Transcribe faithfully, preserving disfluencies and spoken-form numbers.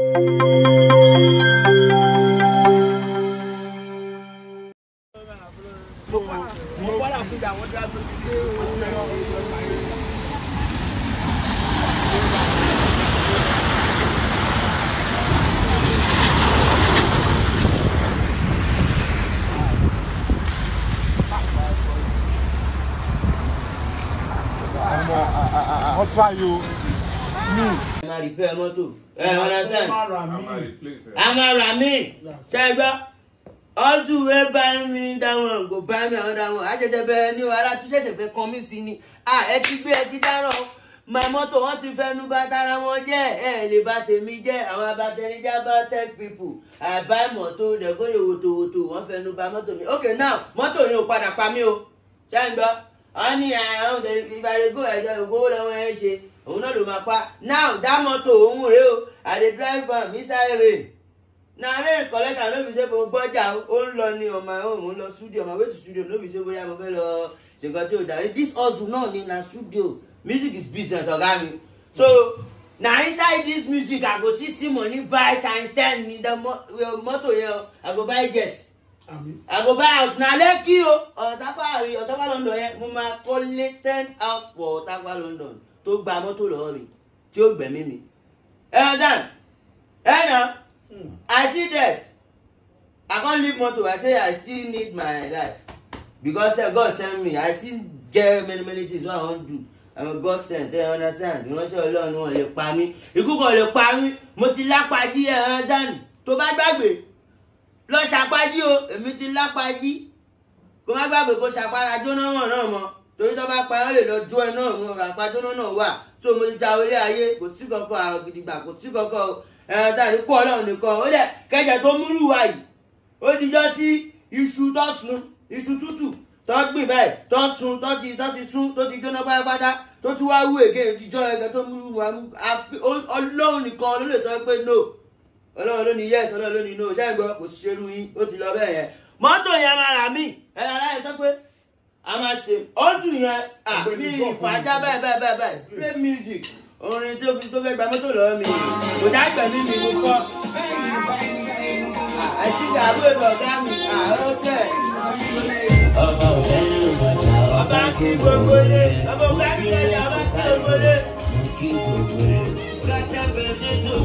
I'll try you. I'm a repair motor. Eh, understand? I'm a Rami. Chega. Also, we buy me that one. Go buy me another one. I just buy new. I like to say if come in sini. Ah, ẹ ti gbé ẹ ti dárò. My motor want to fẹ́ nu batara wọn jẹ́. Eh, le ba tèmi jẹ́. Àwọn battery ja ba tech people. I buy motor. They go le woto woto. Wọ́n fẹ́ nu ba motor mi. Okay, now motor yẹn ò padà pa mí o. Chega. Ani ah, if I go, I just go down where I say. Oh no, do my pa. Now that motor, oh real. I dey drive from inside rain. Now rain collect and no be say for budget. Oh lonely on my own. Oh studio, my way to studio. No be say boy I'm fellow. Say got you that. This also not in a studio. Music is business, organic. So now inside this music, I go see some money buy times ten. Need the motor here. I go buy jet. I go buy out now. Let you Osapa Osapa London here. Mama collect ten out for Osapa London. To buy motor lorry. To buy me. Understand? Eh now? I see that. I can't leave motor. I say I still need my life because God sent me. I still get many many things what I want to do. I'm a God sent. You understand? You know say Ọlọ́run wọ́n lè pa mí. Ikú kò lè pa mí. Mo ti lápá di ẹ understand? Tó bá gbàgbé. Lọ ṣàpájí o, èmi ti lápájí. Kò má gbàgbé kó ṣàpára jóná wọn náà mọ́. Torí tó bá pa ọ́ lè lọ jó ẹ náà mọ́ àpá jóná náà wà. So mo ti ja orí ayé, kò sí kankan àgidigba, kò sí kankan ẹ̀ ta ní kó Ọlọ́run nìkan. Ó dẹ̀ kẹ́jẹ̀ tó múrù wá yìí. Ó dijọ́ tí iṣu tó sun, iṣu tútù tó gbìn báyìí, tó sun, tó ti tó ti sun, tó ti jóná pátápátá, tó tún wá wú èké dijọ́ ẹ̀gẹ́ tó múrù wá mú. Ọlọ́run nìkan ló lè sọ pé no. Ọlọ́run ló ní yes, Ọlọ́run ló ní no. Ṣé ìgbọ́ kò ṣerú yín, ó ti lọ bẹ́ẹ̀ yẹn. Mọ́tò yẹn máa rà mí. Ẹ aláì sọ pé a máa ṣe ọdún yẹn àbí ìfàjà bẹ́ẹ̀ bẹ́ẹ̀ bẹ́ẹ̀ bẹ́ẹ̀ play music. Orin tó fi tó fẹ́ gba mọ́tò lọ́wọ́ mi. Kò ṣàgbẹ̀mí mi mo kọ́. Àti ìyàwó ìbọ̀ ọ̀gá mi, àárọ̀ fẹ́. Ọba òfẹ́ ní ìwọ̀jà, ọba kí gbogbo lé. Ọba òfẹ́ kí ẹja, ọba kí gbogbo lé. Kí gbogbo lé. Kátà bẹ̀rẹ̀ tó